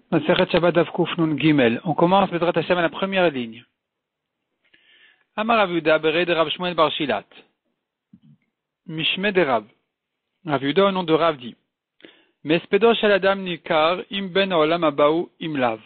Masechet Shabbat Daf Kuf Nun Gimel. On commence Bezrat Hashem à la première ligne. Amar Rav Yehuda Berei de Rav Shmuel Bar Shilat. Mishme de Rav. Rav Yehuda au nom de Rav dit. Mespedo shel Adam nikar im ben haolam haba'u im lav.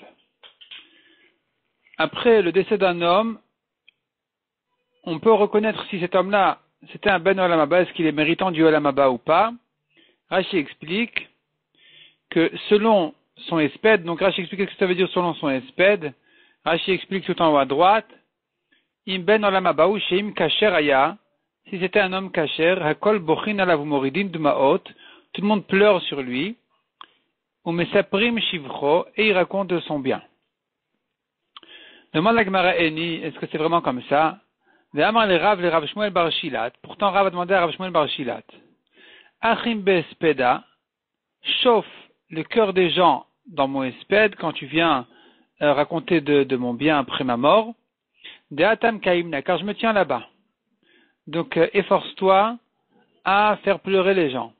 Après le décès d'un homme, on peut reconnaître si cet homme-là c'était un ben haolam haba, est-ce qu'il est méritant du haolam haba ou pas. Rashi explique que selon son espède, donc Rashi explique ce que ça veut dire selon son espède. Rashi explique tout en haut à droite. Im ben haolam haba'u sheim kasher aya. Si c'était un homme kasher, hakol bochin alav moridin d'maot, tout le monde pleure sur lui. Ou mesaprim shivcho, et il raconte de son bien. Demande la Gemara Eni, est-ce que c'est vraiment comme ça? Ve'amar le Rav Shmuel Bar Shilat. Pourtant Rav a demandé à Rav Shmuel Bar Shilat. Achim be'espeda, chauffe le cœur des gens dans mon espède quand tu viens raconter de mon bien après ma mort. De'atam kaimna, car je me tiens là-bas. Donc efforce-toi à faire pleurer les gens.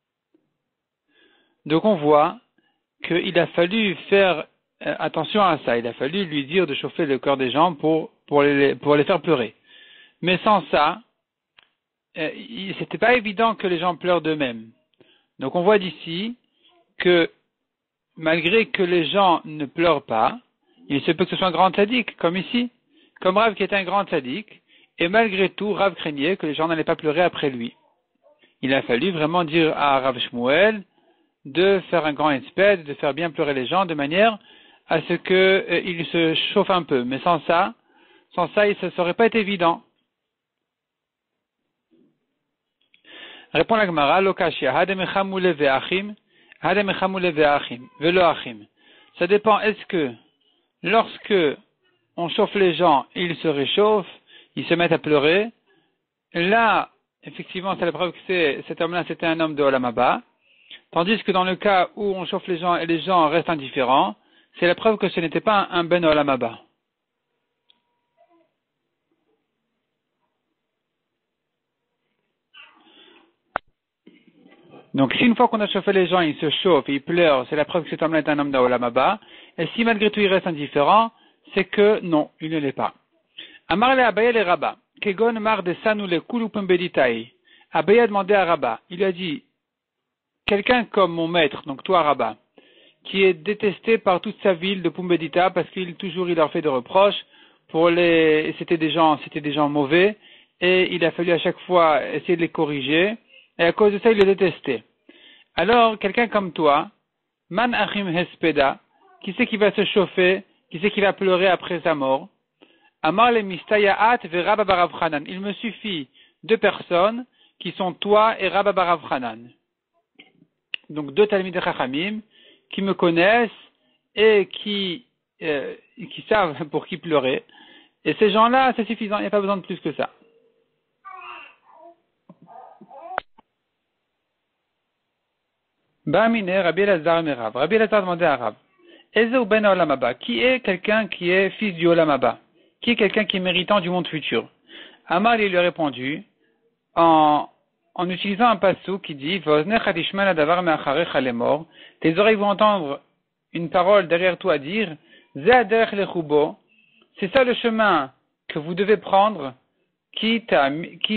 Donc on voit qu'il a fallu faire attention à ça. Il a fallu lui dire de chauffer le cœur des gens pour les faire pleurer. Mais sans ça, c'était pas évident que les gens pleurent d'eux-mêmes. Donc on voit d'ici que malgré que les gens ne pleurent pas, il se peut que ce soit un grand tzaddik, comme ici, comme Rav qui est un grand tzaddik, et malgré tout, Rav craignait que les gens n'allaient pas pleurer après lui. Il a fallu vraiment dire à Rav Shmuel de faire un grand espède, de faire bien pleurer les gens, de manière à ce qu'ils se chauffent un peu. Mais sans ça, ça ne serait pas été évident. Répond la Gemara, Lokashia, hademechamule ve'achim, hademechamule ve'achim, velo achim. Ça dépend, est-ce que lorsque on chauffe les gens, ils se réchauffent, ils se mettent à pleurer, là, effectivement, c'est la preuve que cet homme-là, c'était un homme de Olam Haba. Tandis que dans le cas où on chauffe les gens et les gens restent indifférents, c'est la preuve que ce n'était pas un ben olam haba. Donc si une fois qu'on a chauffé les gens, ils se chauffent et ils pleurent, c'est la preuve que cet homme-là est un homme de olam haba. Et si malgré tout il reste indifférent, c'est que non, il ne l'est pas. Amar le Abaye le Rabba, kegon mar de sanu le kulu pembeditai. Abaye a demandé à Rabba, il a dit, quelqu'un comme mon maître, donc toi Rabba, qui est détesté par toute sa ville de Pumbedita parce qu'il leur fait des reproches c'était des gens mauvais et il a fallu à chaque fois essayer de les corriger et à cause de ça il les détestait. Alors quelqu'un comme toi, man achim hespeda, qui c'est qui va se chauffer, qui c'est qui va pleurer après sa mort? Amar le mistayaat ve Rabba bar Rav Chanan. Il me suffit deux personnes qui sont toi et Rabba bar Rav Chanan. Donc deux talmidei chachamim qui me connaissent et qui savent pour qui pleurer. Et ces gens-là, c'est suffisant, il n'y a pas besoin de plus que ça. Ba'amine Rabbi Elazar merav. Rabbi Elazar demandait à Rav, Ezeu ben haolam haba, qui est quelqu'un qui est fils du haolam haba? Qui est quelqu'un qui est méritant du monde futur? Amar lui a répondu en utilisant un passou qui dit tes oreilles vont entendre une parole derrière toi dire c'est ça le chemin que vous devez prendre à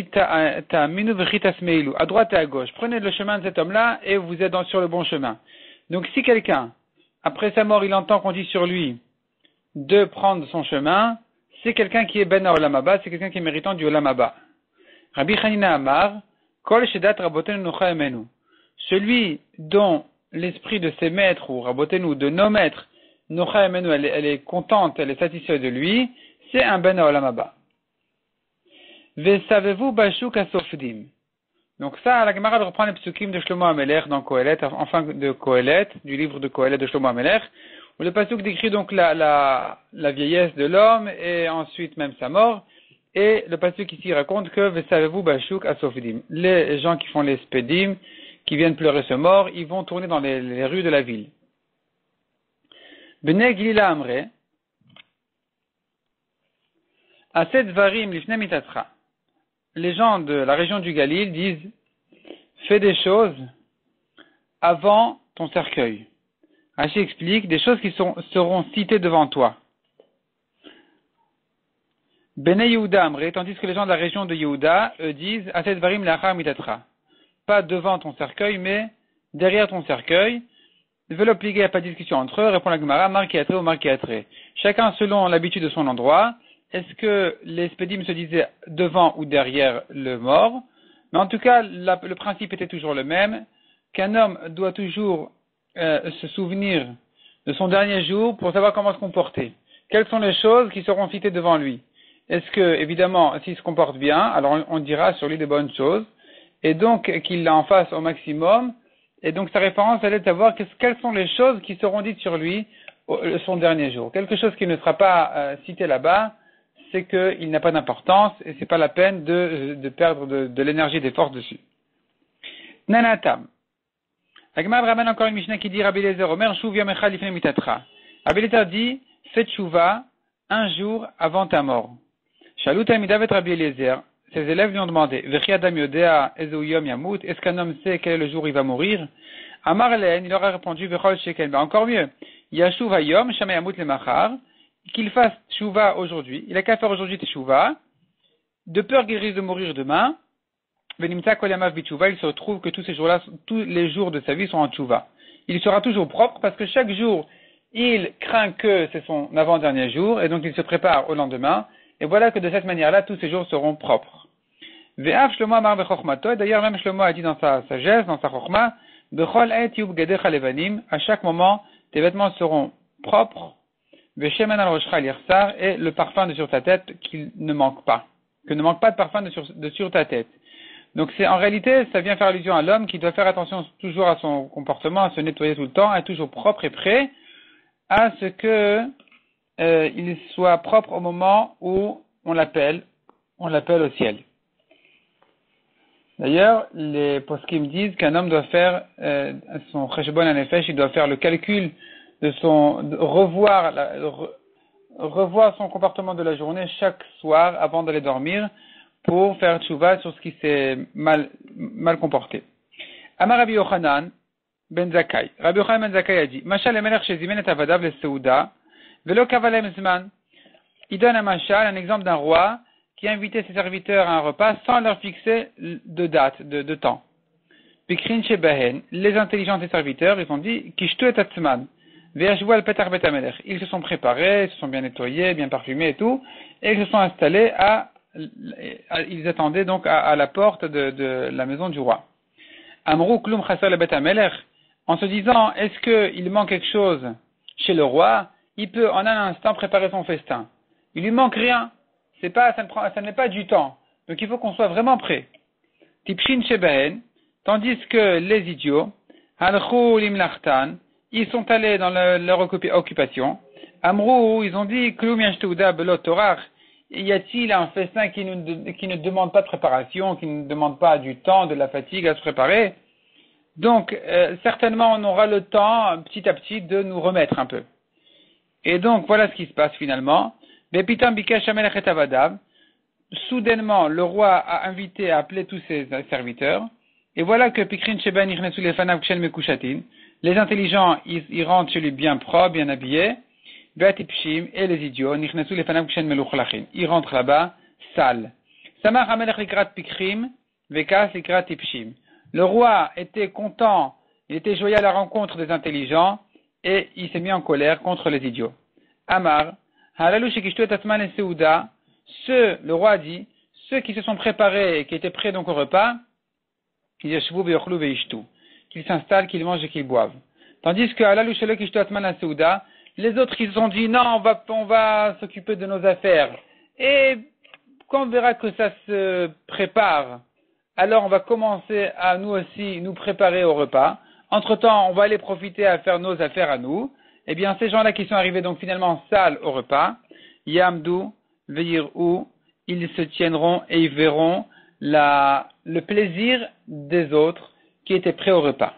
droite et à gauche. Prenez le chemin de cet homme-là et vous êtes sur le bon chemin. Donc si quelqu'un après sa mort il entend qu'on dit sur lui de prendre son chemin, c'est quelqu'un qui est ben haolam haba, c'est quelqu'un qui est méritant du haolam haba. Rabbi Chanina Amar, Kol shedat rabotenu nocha emenu. Celui dont l'esprit de ses maîtres, ou rabotenu, de nos maîtres, nocha emenu, elle est contente, elle est satisfaite de lui, c'est un ben haolam haba. Vesavez-vous bashuk asofdim. Donc ça, la Gemara reprend les psukim de Shlomo HaMelech dans Kohelet, enfin de Kohelet, du livre de Kohelet de Shlomo HaMelech, où le pasuk décrit donc la vieillesse de l'homme et ensuite même sa mort. Et le pasuk ici raconte que Vesavez-vous bashuk asofdim. Les gens qui font les spedim, qui viennent pleurer ce mort, ils vont tourner dans les rues de la ville. Bnei Glila Amre, Aset Dvarim Lifnei Mitatcha. Les gens de la région du Galil disent fais des choses avant ton cercueil. Rashi explique des choses qui seront citées devant toi. Bene Yehuda Amre, tandis que les gens de la région de Yehuda, eux disent, Aset varim lachar mitatra. Pas devant ton cercueil, mais derrière ton cercueil. Velopligé, il n'y a pas de discussion entre eux, répond la Gemara, marquéatré ou marquéatré. Chacun selon l'habitude de son endroit. Est-ce que les spédim se disaient devant ou derrière le mort? Mais en tout cas, le principe était toujours le même, qu'un homme doit toujours se souvenir de son dernier jour pour savoir comment se comporter. Quelles sont les choses qui seront citées devant lui? Est-ce que, évidemment, s'il se comporte bien, alors on dira sur lui de bonnes choses, et donc qu'il en fasse au maximum, et donc sa référence, elle est de savoir quelles sont les choses qui seront dites sur lui son dernier jour. Quelque chose qui ne sera pas cité là-bas, c'est qu'il n'a pas d'importance, et c'est pas la peine de perdre de l'énergie et des forces dessus. Nanatam. Agmar ramène encore une Mishnah qui dit Rabbi Eliezer Omer, Shuv yom echad lifnei mitatra. Rabbi Eliezer dit, fais tshuva un jour avant ta mort. Shalut Amidavet Rabbi Eliezer, ses élèves lui ont demandé, Vechi adam yodea ezeu yom yamut, est-ce qu'un homme sait quel est le jour où il va mourir? Amar len, il leur a répondu, Vechol shekel, ben encore mieux, Yashuv hayom, shama yamut le machar, qu'il fasse tshuva aujourd'hui, il a qu'à faire aujourd'hui tshuva, de peur qu'il risque de mourir demain, Venimta kol yamav b'tshuva, il se retrouve que tous ces jours-là, tous les jours de sa vie sont en tshuva. Il sera toujours propre parce que chaque jour, il craint que c'est son avant-dernier jour et donc il se prépare au lendemain. Et voilà que de cette manière-là, tous ces jours seront propres. Ve'av Shlomo amar bechokmato, et d'ailleurs même Shlomo a dit dans sa sagesse, dans sa chokma, bechol et yub gadecha levanim, à chaque moment, tes vêtements seront propres, ve'shemen al roshcha lirsar, et le parfum de sur ta tête qu'il ne manque pas. Que ne manque pas de parfum de sur ta tête. Donc en réalité, ça vient faire allusion à l'homme qui doit faire attention toujours à son comportement, à se nettoyer tout le temps, à être toujours propre et prêt à ce que il soit propre au moment où on l'appelle au ciel. D'ailleurs, les poskim disent qu'un homme doit faire son cheshbon hanefesh, il doit faire le calcul de revoir son comportement de la journée chaque soir avant d'aller dormir pour faire tchouva sur ce qui s'est mal comporté. Amar Rabbi Yochanan ben Zakkai. Rabbi Yochanan ben Zakkai a dit, Mashal emelech shezimen et avadav le seuda, velo kavalem zman. Il donne un mashal, un exemple d'un roi qui invitait ses serviteurs à un repas sans leur fixer de date, de temps. Pikrin shebahen, les intelligents des serviteurs, ils ont dit, kishtu et atzman, ve'ashvu al petar bet hamelech. Ils se sont préparés, ils se sont bien nettoyés, bien parfumés et tout, et ils se sont installés ils attendaient donc à la porte de la maison du roi. Amrou klum chasar le bet hamelech, en se disant, est-ce qu'il manque quelque chose chez le roi, il peut en un instant préparer son festin. Il lui manque rien. Ça n'est pas du temps. Donc il faut qu'on soit vraiment prêt. Tipshin shebehen, tandis que les idiots, halchou limlachtan, ils sont allés dans leur occupation. Amrou, ils ont dit, klum yashtouda belot torach, y a-t-il un festin qui ne demande pas de préparation, qui ne demande pas du temps, de la fatigue à se préparer? Donc, certainement, on aura le temps, petit à petit, de nous remettre un peu. Et donc, voilà ce qui se passe finalement. Bepitam bikesh hamelech et avadav. Soudainement, le roi a invité à appeler tous ses serviteurs. Et voilà que Pikrin Sheben Ichnesu lefanav kshen mekushatin. Les intelligents, ils rentrent chez lui bien propres, bien habillés. Beatipshim et les idiots, Ichnesu lefanav kshen meluchlachin. Ils rentrent là-bas, sales. Samach hamelech likrat pikrim, vekas likrat tipshim. Le roi était content, il était joyeux à la rencontre des intelligents, et il s'est mis en colère contre les idiots. Amar, halalu shekishtu et atman et seuda, le roi a dit, ceux qui se sont préparés et qui étaient prêts donc au repas, qu'ils s'installent, qu'ils mangent et qu'ils boivent. Tandis que halalu shelo kishtu atman et seuda, les autres qui se sont dit, non, on va s'occuper de nos affaires. Et quand on verra que ça se prépare, alors on va commencer à nous aussi nous préparer au repas. Entre-temps, on va aller profiter à faire nos affaires à nous. Eh bien, ces gens-là qui sont arrivés donc finalement sales au repas, Yamdu, Veirou, ils se tiendront et ils verront le plaisir des autres qui étaient prêts au repas.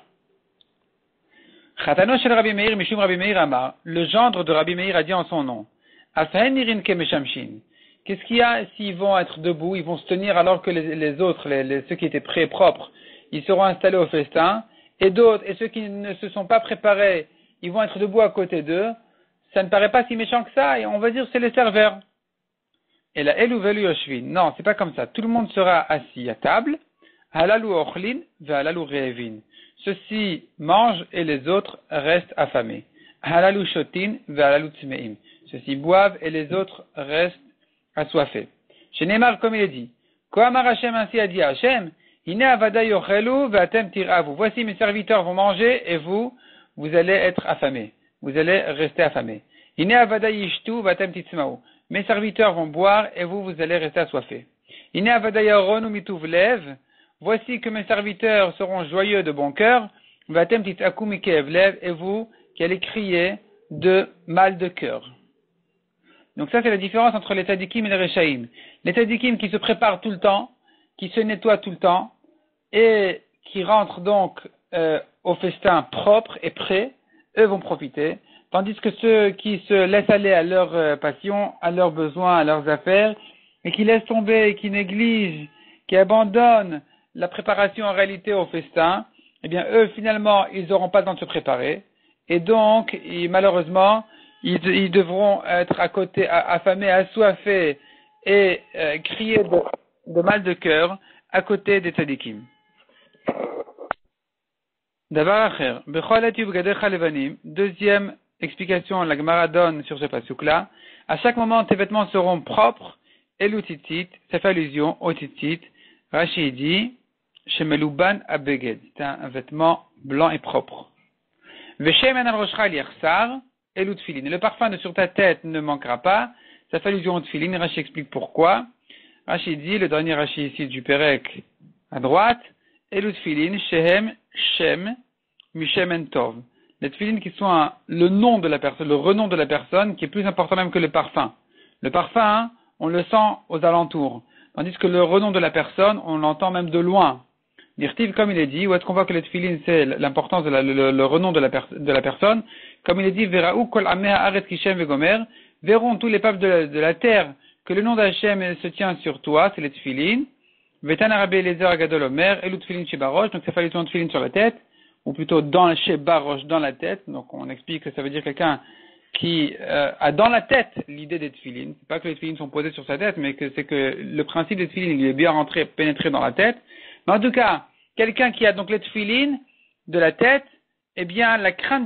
Chatano shel Rabbi Meir, Mishum Rabbi Meir Amar, le gendre de Rabbi Meir a dit en son nom, Asahen nirin ke meshamshin. Qu'est-ce qu'il y a s'ils vont être debout, ils vont se tenir alors que les autres, ceux qui étaient prêts, propres, ils seront installés au festin, et d'autres, et ceux qui ne se sont pas préparés, ils vont être debout à côté d'eux, ça ne paraît pas si méchant que ça, et on va dire c'est les serveurs. Et la Elu Velu Yoshvin. Non, c'est pas comme ça. Tout le monde sera assis à table. Halalu Ochlin, Halalu Reevin. Ceux-ci mangent et les autres restent affamés. Halalu Shotin, Halalu Tmeim. Ceux-ci boivent et les autres restent assoiffés. Chez Neymar, comme il est dit, Kohamar Hashem, ainsi a dit Hashem, Ine Avada Yochelu, Vatem Tiravu. Voici mes serviteurs vont manger et vous allez être affamés. Vous allez rester affamés. Ine Avada Yishtu, Vatem Titzmau. Mes serviteurs vont boire et vous allez rester assoiffés. Ine Avada Yaronu Mituvlev. Voici que mes serviteurs seront joyeux de bon cœur. Vatem Titzaku Mikevlev. Et vous qui allez crier de mal de cœur. Donc ça, c'est la différence entre les tzadikim et les rechaïm. Les tzadikim qui se préparent tout le temps, qui se nettoient tout le temps, et qui rentrent donc au festin propre et prêt, eux vont profiter. Tandis que ceux qui se laissent aller à leurs passions, à leurs besoins, à leurs affaires, et qui laissent tomber, qui négligent, qui abandonnent la préparation en réalité au festin, eh bien eux finalement, ils n'auront pas le temps de se préparer, et donc, malheureusement, ils devront être à côté, affamés, assoiffés et crier de mal de cœur à côté des tzadikim. Davar acher, bechol et yubgadecha levanim. Deuxième explication, la Gemara donne sur ce pasuk-là. À chaque moment, tes vêtements seront propres. Et l'utitit, ça fait allusion au titit. Rashi dit, shemeluban abeged. C'est un vêtement blanc et propre. Veshemen al roshcha liachsar. Et l'utfilin. Et le parfum sur ta tête ne manquera pas. Ça fait allusion au tfilin. Rashi explique pourquoi. Rashi dit, le dernier Rashi ici du Perek à droite, et l'utfilin, shehem, shem, mishem tov. Les tfilin qui sont le nom de la personne, le renom de la personne, qui est plus important même que le parfum. Le parfum, on le sent aux alentours. Tandis que le renom de la personne, on l'entend même de loin. L'irtiv, comme il est dit, où est-ce qu'on voit que les tfilin, c'est l'importance de le renom de la personne, comme il est dit, Veraou kol amea aret kishem vegomer, verront tous les peuples de la terre que le nom d'Hachem se tient sur toi, c'est les tfilin. Vetan arabe lezer agadol omer, elu tfilin shebarosh, donc ça fait allusion de tfilin sur la tête, ou plutôt dans shebarosh, dans la tête. Donc on explique que ça veut dire quelqu'un qui a dans la tête l'idée des tfilin. C'est pas que les tfilin sont posés sur sa tête, mais que c'est que le principe des tfilin, il est bien rentré, pénétré dans la tête. Mais en tout cas, quelqu'un qui a donc les tfilin de la tête, eh bien, la crainte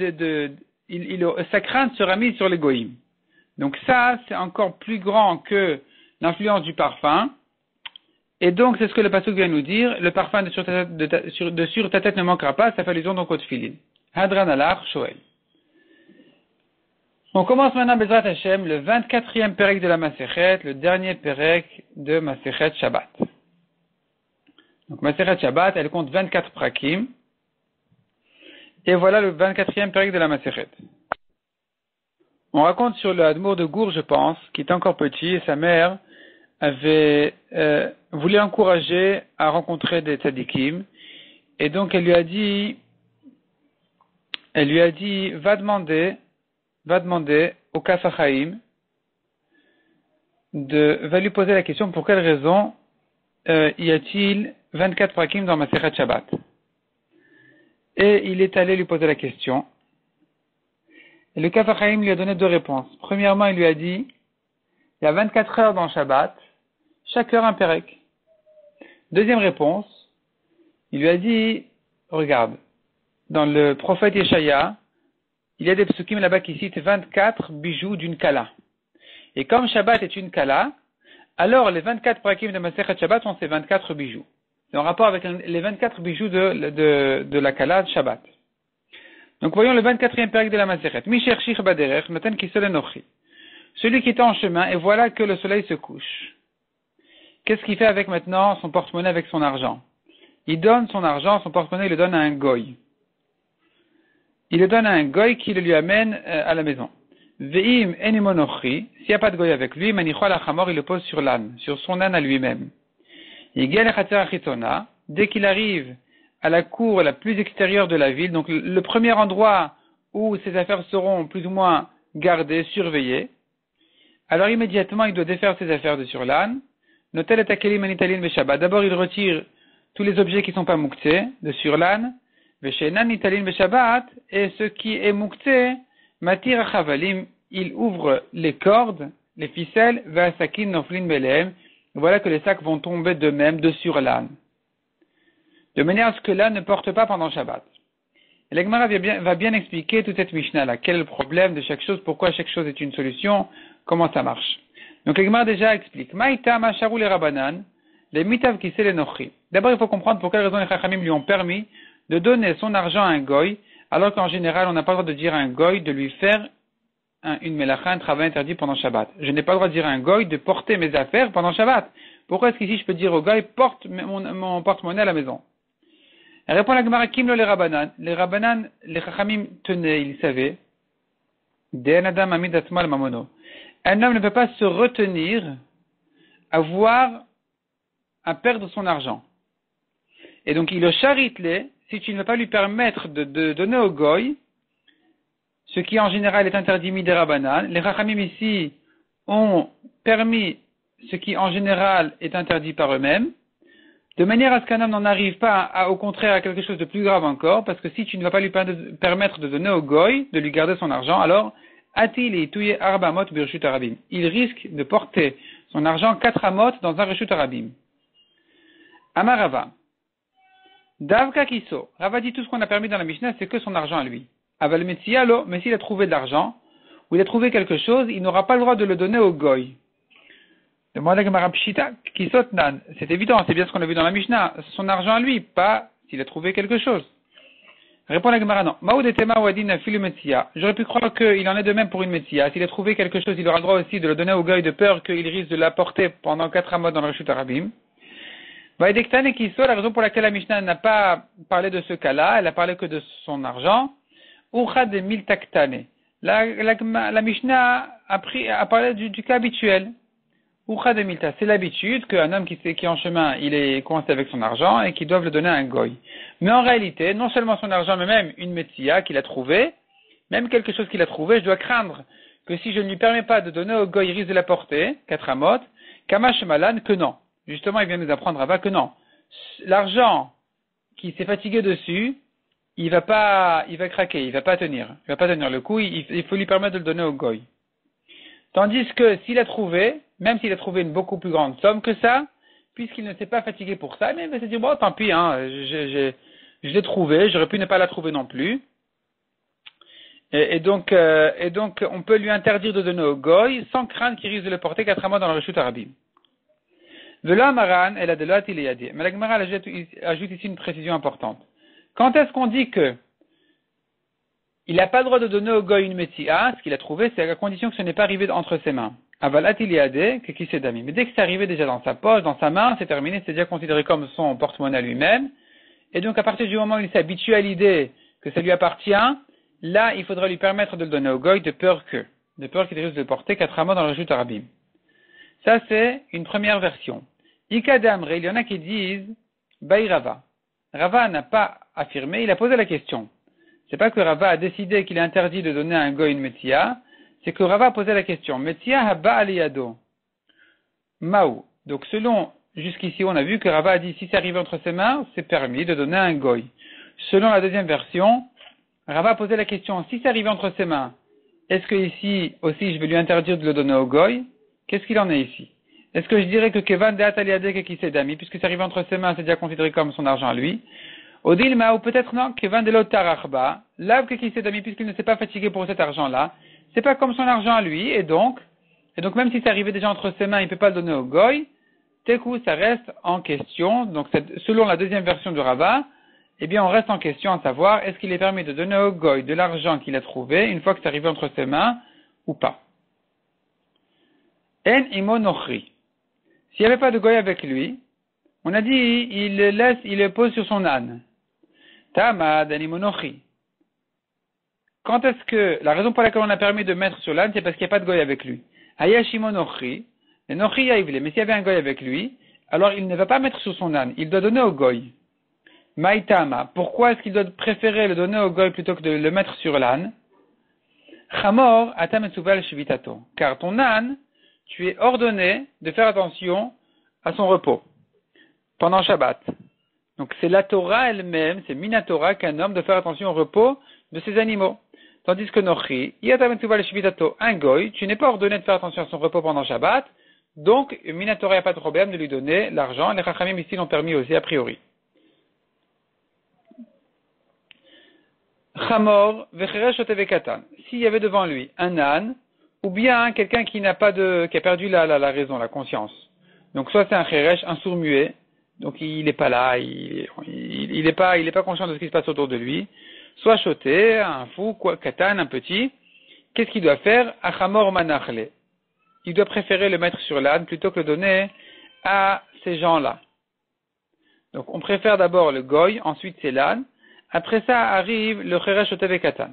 sa crainte sera mise sur les goïm. Donc ça, c'est encore plus grand que l'influence du parfum. Et donc, c'est ce que le pasuk vient nous dire. Le parfum sur ta tête ne manquera pas. Ça fait allusion donc au tfilin. Hadran alach shoel. On commence maintenant, Bezrat Hashem, le 24e perek de la Masechet, le dernier perek de Masechet Shabbat. Donc, Masechet Shabbat, elle compte 24 prakim. Et voilà le 24e perek de la Masechet. On raconte sur le Hadmour de Gour, je pense, qui était encore petit, et sa mère avait voulu encourager à rencontrer des tzadikim. Et donc elle lui a dit, va demander au Kaf HaChaim, va lui poser la question pour quelle raison y a-t-il 24 prakim dans Masechet Shabbat. Et il est allé lui poser la question. Et le Kaf HaChaim lui a donné deux réponses. Premièrement, il lui a dit, il y a 24 heures dans Shabbat, chaque heure un perek. Deuxième réponse, il lui a dit, regarde, dans le prophète Yeshaya, il y a des psukim là-bas qui citent 24 bijoux d'une kala. Et comme Shabbat est une kala, alors les 24 prakim de Masechet Shabbat sont ces 24 bijoux. C'est en rapport avec les 24 bijoux de la kala de Shabbat. Donc voyons le 24e perek de la Masechet. Mi cherchich baderech, noten kisole nochi. Celui qui est en chemin, et voilà que le soleil se couche. Qu'est-ce qu'il fait avec maintenant son porte-monnaie avec son argent? Il donne son argent, son porte-monnaie, il le donne à un goy. Il le donne à un goy qui le lui amène à la maison. Ve'im enimonochi, s'il n'y a pas de goy avec lui, manichol achamor, il le pose sur l'âne, sur son âne à lui-même. Dès qu'il arrive à la cour la plus extérieure de la ville, donc le premier endroit où ses affaires seront plus ou moins gardées, surveillées, alors immédiatement il doit défaire ses affaires de sur l'âne. Notel et akelim anitalin beshabbat. D'abord il retire tous les objets qui ne sont pas mouktsés de sur l'âne. Veshenan nitalin beshabbat, et ce qui est muktzeh, matir achavalim, il ouvre les cordes, les ficelles, vasakin noflin belem, voilà que les sacs vont tomber d'eux-mêmes de sur l'âne. De manière à ce que l'âne ne porte pas pendant Shabbat. Et la Gemara va bien expliquer toute cette Mishnah-là. Quel est le problème de chaque chose, pourquoi chaque chose est une solution, comment ça marche. Donc la Gemara déjà explique. Maïta masharou les rabanan, les mitav qui les nochri. D'abord, il faut comprendre pour quelle raison les chachamim lui ont permis de donner son argent à un goy, alors qu'en général, on n'a pas le droit de dire à un goy de lui faire une melacha, un travail interdit pendant Shabbat. Je n'ai pas le droit de dire à un goy de porter mes affaires pendant Shabbat. Pourquoi est-ce qu'ici je peux dire au goy, porte mon porte-monnaie à la maison? Elle répond à la Gemara, Kimlo les rabanan. Les rabanan, les chachamim tenaient, ils savaient. Un homme ne peut pas se retenir à perdre son argent. Et donc, il le charite-les, si tu ne veux pas lui permettre de donner au goy, ce qui en général est interdit des rabanan. Les chachamim ici ont permis ce qui en général est interdit par eux-mêmes, de manière à ce qu'un homme n'en arrive pas au contraire à quelque chose de plus grave encore, parce que si tu ne vas pas lui permettre de donner au goy, de lui garder son argent, alors il risque de porter son argent 4 amot dans un reshut arabim. Amarava. Davka kiso. Rava dit tout ce qu'on a permis dans la Mishnah, c'est que son argent à lui. Aval metsialo, mais s'il a trouvé de l'argent, ou il a trouvé quelque chose, il n'aura pas le droit de le donner au goy. Demande à Gemara Pshita, kisot nan. C'est évident, c'est bien ce qu'on a vu dans la Mishnah. Son argent à lui, pas s'il a trouvé quelque chose. Répond la Gemara, non. Maoudetema wadin filu metsia. J'aurais pu croire qu'il en est de même pour une metsia. S'il a trouvé quelque chose, il aura le droit aussi de le donner au goy de peur qu'il risque de l'apporter pendant 4 amot dans le reshut arabim. Vaïdektan et kiso, la raison pour laquelle la Mishnah n'a pas parlé de ce cas-là, elle a parlé que de son argent. Ucha de mil taktane. La Mishnah a parlé du cas habituel. Ucha de milta, c'est l'habitude qu'un homme qui est en chemin, il est coincé avec son argent et qu'il doit le donner à un goy. Mais en réalité, non seulement son argent, mais même une metsia qu'il a trouvée, même quelque chose qu'il a trouvé, je dois craindre que si je ne lui permets pas de donner au goy, il risque de la porter, 4 amot, kamash malan, que non. Justement, il vient nous apprendre là-bas que non. L'argent qui s'est fatigué dessus, il va craquer, il va pas tenir le coup, il faut lui permettre de le donner au goy. Tandis que s'il a trouvé, même s'il a trouvé une beaucoup plus grande somme que ça, puisqu'il ne s'est pas fatigué pour ça, mais il va se dire, bon, tant pis, je l'ai trouvé, j'aurais pu ne pas la trouver non plus. Et donc, on peut lui interdire de donner au goy, sans craindre qu'il risque de le porter 4 mois dans le reshut arabim. Vela maran, elle a de l'at il y a dit. Mais la Gemara ajoute ici une précision importante. Quand est-ce qu'on dit que il n'a pas le droit de donner au goy une metsia, ce qu'il a trouvé, c'est à la condition que ce n'est pas arrivé entre ses mains. Avalat iliade, que qui s'est dami. Mais dès que c'est arrivé déjà dans sa poche, dans sa main, c'est terminé, c'est déjà considéré comme son porte-monnaie lui-même. Et donc, à partir du moment où il s'est habitué à l'idée que ça lui appartient, là, il faudra lui permettre de le donner au goy de peur qu'il risque de porter 4 mois dans le reshut arabim. Ça, c'est une première version. Ikadamre, il y en a qui disent, Baï Rava. Rava n'a pas affirmé, il a posé la question. C'est pas que Rava a décidé qu'il est interdit de donner à un goy une metsia, c'est que Rava a posé la question. Metsia haba aliyado. Maou. Donc jusqu'ici, on a vu que Rava a dit si c'est arrivé entre ses mains, c'est permis de donner à un goy. Selon la deuxième version, Rava a posé la question, si c'est arrivé entre ses mains, est-ce que ici aussi je vais lui interdire de le donner au goy? Qu'est-ce qu'il en est ici? Est-ce que je dirais que Kevan de Ataliade qui s'est dami, puisque c'est arrivé entre ses mains, c'est déjà considéré comme son argent à lui? Odilma, ou peut-être non, Kevan de l'Otarachba, lave qui s'est dami, puisqu'il ne s'est pas fatigué pour cet argent-là, c'est pas comme son argent à lui, et donc même si c'est arrivé déjà entre ses mains, il ne peut pas le donner au goy, tekou, ça reste en question, donc selon la deuxième version de Rava, eh bien on reste en question à savoir, est-ce qu'il est permis de donner au goy de l'argent qu'il a trouvé, une fois que c'est arrivé entre ses mains, ou pas. En imo nochri. S'il n'y avait pas de goy avec lui, on a dit, il le pose sur son âne. Tamad en imo nochri. Quand est-ce que, la raison pour laquelle on a permis de mettre sur l'âne, c'est parce qu'il n'y a pas de goy avec lui. Hayashimo nochri, le nochri yaivle, mais s'il y avait un goy avec lui, alors il ne va pas mettre sur son âne, il doit donner au goy. Maïtama, pourquoi est-ce qu'il doit préférer le donner au goy plutôt que de le mettre sur l'âne? Chamor atametsuval shivitato, car ton âne, tu es ordonné de faire attention à son repos pendant Shabbat. Donc c'est la Torah elle-même, c'est Minatora qu'un homme doit faire attention au repos de ses animaux. Tandis que Nochi, un goy, tu n'es pas ordonné de faire attention à son repos pendant Shabbat, donc Minatora, il n'y a pas de problème de lui donner l'argent. Les Chachamim ici l'ont permis aussi a priori. Chamor, Vecheresh Otevekatan. S'il y avait devant lui un âne, ou bien quelqu'un qui a perdu la raison, la conscience. Donc soit c'est un Cheresh, un sourd-muet, donc il n'est pas là, il n'est pas conscient de ce qui se passe autour de lui. Soit choté, un fou, katan, un petit. Qu'est-ce qu'il doit faire? Achamor manachle. Il doit préférer le mettre sur l'âne plutôt que le donner à ces gens-là. Donc on préfère d'abord le goy, ensuite c'est l'âne. Après ça arrive le cheresh choté katan.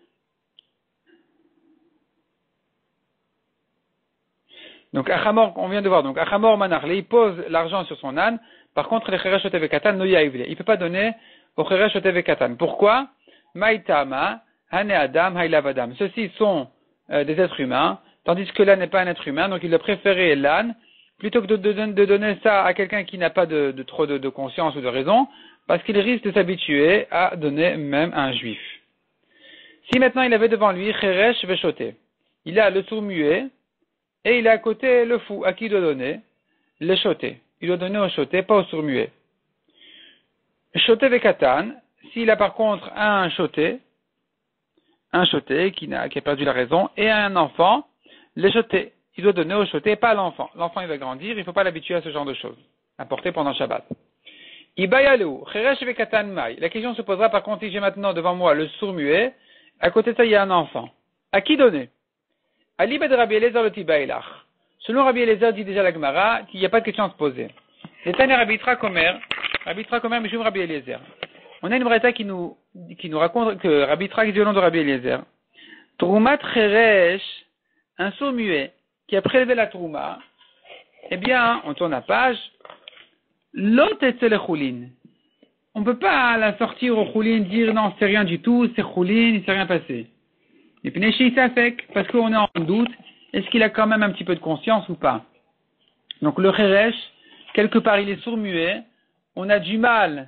Donc Achamor, on vient de voir, donc Achamor manachle, il pose l'argent sur son âne. Par contre, le cheresh choté katan, no yaivle. Il ne peut pas donner au cheresh choté katan. Pourquoi? Maïtama, Hane Adam, Hailav Adam. Ceux-ci sont des êtres humains, tandis que l'âne n'est pas un être humain, donc il a préféré l'âne, plutôt que de donner ça à quelqu'un qui n'a pas trop de conscience ou de raison, parce qu'il risque de s'habituer à donner même à un juif. Si maintenant il avait devant lui Cheresh Veshoté, il a le sourd-muet, et il a à côté le fou, à qui il doit donner? Le choté. Il doit donner au choté, pas au sourd-muet. Choté Vekatan, s'il a par contre un choté qui a perdu la raison, et un enfant, le choté, il doit donner au choté, pas à l'enfant. L'enfant il va grandir, il ne faut pas l'habituer à ce genre de choses, à porter pendant Shabbat. Ibayalou, Cheresh Vekatan Mai. La question se posera par contre si j'ai maintenant devant moi le sourd-muet, à côté de ça il y a un enfant. À qui donner? Ali ben Rabbi Eliezer le Tibailach. Selon Rabbi Eliezer dit déjà la Gemara qu'il n'y a pas de question à se poser. Les Tanya Rabbi Trakomer, Mishum Rabbi Eliezer. On a une braïta qui nous raconte que Rabbi Yitzhak dit au nom de Rabbi Eliezer, Troumat Cheresh, un sourd-muet qui a prélevé la Trouma, eh bien, on tourne la page, l'autre est le choulin. On ne peut pas la sortir au choulin, dire non, c'est rien du tout, c'est choulin, il s'est rien passé. Et puis, parce qu'on est en doute, est-ce qu'il a quand même un petit peu de conscience ou pas? Donc, le Cheresh, quelque part, il est sourd-muet, on a du mal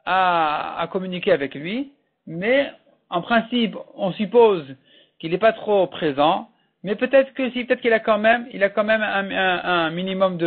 à communiquer avec lui, mais en principe, on suppose qu'il n'est pas trop présent, mais peut-être qu'il a quand même un minimum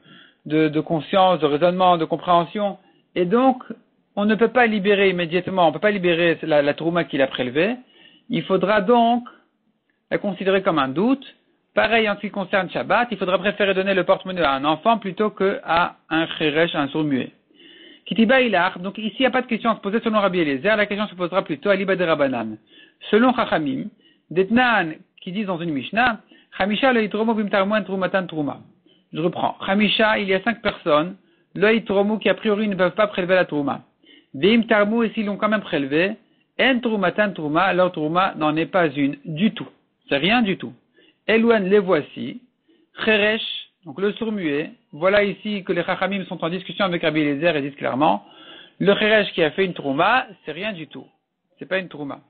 de conscience, de raisonnement, de compréhension, et donc on ne peut pas libérer immédiatement, on ne peut pas libérer la trouma qu'il a prélevée. Il faudra donc la considérer comme un doute. Pareil en ce qui concerne Shabbat, il faudra préférer donner le porte-monnaie à un enfant plutôt qu'à un cheresh, un sourd-muet. Kitiba Ilar, donc ici il n'y a pas de question à se poser selon Rabbi Eliezer, la question se posera plutôt à l'Iba de Rabbanan. Selon Chachamim, Detnan qui dit dans une Mishnah, Chamisha le itromo bimtarmoen trumatan truma. Je reprends. Chamisha, il y a 5 personnes, le itromo qui a priori ne peuvent pas prélever la truma. Veim tarmu, et s'ils l'ont quand même prélevé, en trumatan truma, leur truma n'en est pas une du tout. C'est rien du tout. Elouan les voici, Cheresh, donc le sourd-muet, voilà ici que les Chachamim sont en discussion avec Rabbi Eliezer et disent clairement, le Cheresh qui a fait une trouma, c'est rien du tout. C'est pas une trouma.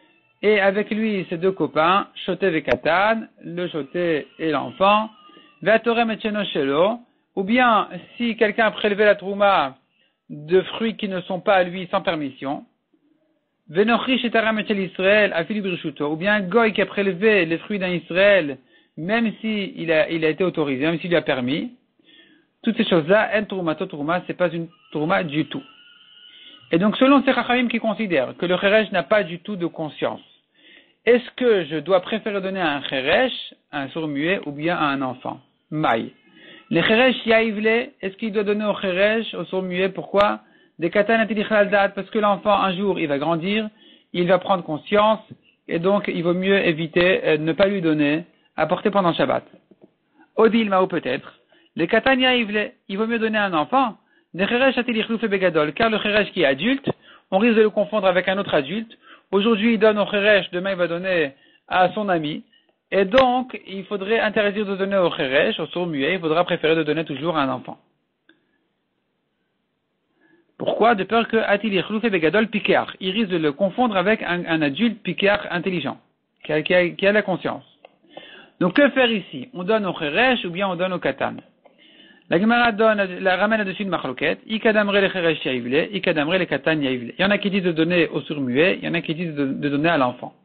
Et avec lui, ses deux copains, Choté Vekatan, le Choté et l'enfant, Veatorem et Chenoshelo, ou bien, si quelqu'un a prélevé la trouma de fruits qui ne sont pas à lui sans permission, Venochish et Taram et Israël, Afilib Rishuto, ou bien Goy qui a prélevé les fruits d'un Israël, même si il a été autorisé, même s'il lui a permis, toutes ces choses-là, en troumato trouma, c'est pas une trouma du tout. Et donc, selon ces Chachamim qui considèrent que le Cheresh n'a pas du tout de conscience, est-ce que je dois préférer donner à un Cheresh, un sourd-muet, ou bien à un enfant? Maï. Le Cheresh yaivle, est-ce qu'il doit donner au Cheresh, au sourd-muet? Pourquoi? Des katan atilichlaldat, parce que l'enfant, un jour, il va grandir, il va prendre conscience, et donc, il vaut mieux éviter de ne pas lui donner à porter pendant Shabbat. Odil Mao peut-être. Le katan yaivle, il vaut mieux donner à un enfant, des Cheresh atilichlouf et begadol, car le Cheresh qui est adulte, on risque de le confondre avec un autre adulte. Aujourd'hui, il donne au Cheresh, demain il va donner à son ami. Et donc, il faudrait interdire de donner au Cheresh, au sourd-muet, il faudra préférer de donner toujours à un enfant. Pourquoi? De peur que Atil Yichlouf et Begadol Pikeach. Il risque de le confondre avec un adulte Pikeach intelligent, qui a la conscience. Donc, que faire ici? On donne au Cheresh ou bien on donne au Katan? La Gemara ramène là-dessus une marloquette. Ikadamre le cheresh yaivle, ikadamre le katan yaivle. Il y en a qui disent de donner au sourd-muet, il y en a qui disent de donner à l'enfant.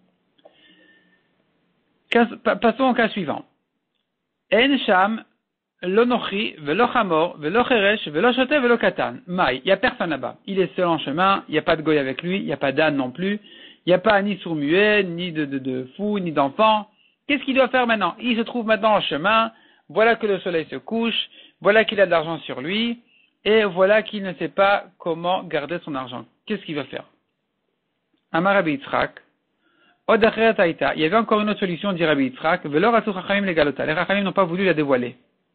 Passons au cas suivant. En sham, lo nochi, velo chamor, velo cheresh, velo shote, velo katan. Maï, il n'y a personne là-bas. Il est seul en chemin, il n'y a pas de goy avec lui, il n'y a pas d'âne non plus, il n'y a pas ni sourd-muet, ni de fou, ni d'enfant. Qu'est-ce qu'il doit faire maintenant? Il se trouve maintenant en chemin, voilà que le soleil se couche, voilà qu'il a de l'argent sur lui, et voilà qu'il ne sait pas comment garder son argent. Qu'est-ce qu'il va faire? Amar Rabbi Yitzhak, Od acheret haïta. Il y avait encore une autre solution, dit Rabbi Yitzhak, Velo ratzu chachamim legalota. Les chachamim n'ont pas voulu la dévoiler.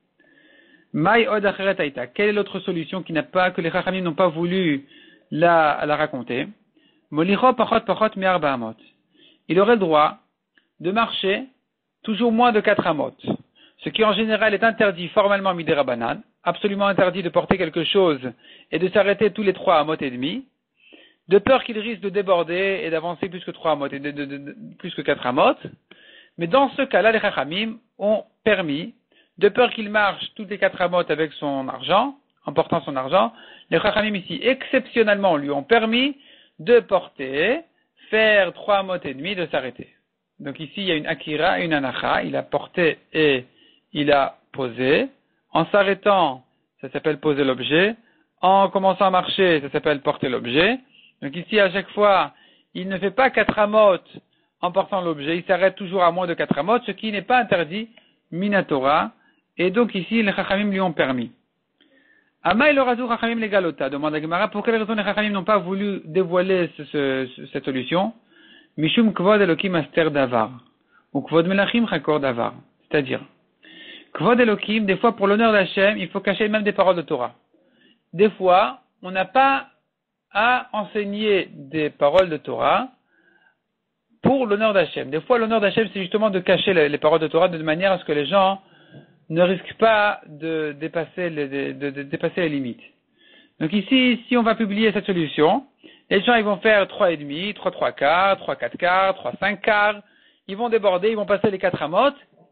Maï od acheret haïta. Quelle est l'autre solution que les chachamim n'ont pas voulu la raconter? Molicho pachot mi'arba amot. Il aurait le droit de marcher toujours moins de 4 amot. Ce qui en général est interdit formellement midé rabanan, absolument interdit de porter quelque chose et de s'arrêter tous les 3 amot et demi, de peur qu'il risque de déborder et d'avancer plus que 3 amot et plus que 4 amot. Mais dans ce cas-là, les chachamim ont permis, de peur qu'il marche toutes les 4 amot avec son argent, en portant son argent, les chachamim ici, exceptionnellement, lui ont permis de porter, faire 3 amot et demi, de s'arrêter. Donc ici, il y a une akira et une anacha, il a porté et il a posé. En s'arrêtant, ça s'appelle poser l'objet. En commençant à marcher, ça s'appelle porter l'objet. Donc ici, à chaque fois, il ne fait pas 4 amot en portant l'objet. Il s'arrête toujours à moins de 4 amot, ce qui n'est pas interdit, minatora. Et donc ici, les chachamim lui ont permis. Amaï le razou chachamim les galota, demande à Gemara, pour quelle raison les chachamim n'ont pas voulu dévoiler cette solution? Mishum kvod elokim aster davar. Ou kvod melachim chakor davar. C'est-à-dire, kvod elokim, des fois pour l'honneur d'Hachem, il faut cacher même des paroles de Torah. Des fois, on n'a pas à enseigner des paroles de Torah pour l'honneur d'Hachem. Des fois, l'honneur d'Hachem, c'est justement de cacher les paroles de Torah de manière à ce que les gens ne risquent pas de dépasser les limites. Donc ici, si on va publier cette solution, les gens ils vont faire 3,5, 3 quarts, 3 4 quarts, 3 5 quarts, ils vont déborder, ils vont passer les 4 amot,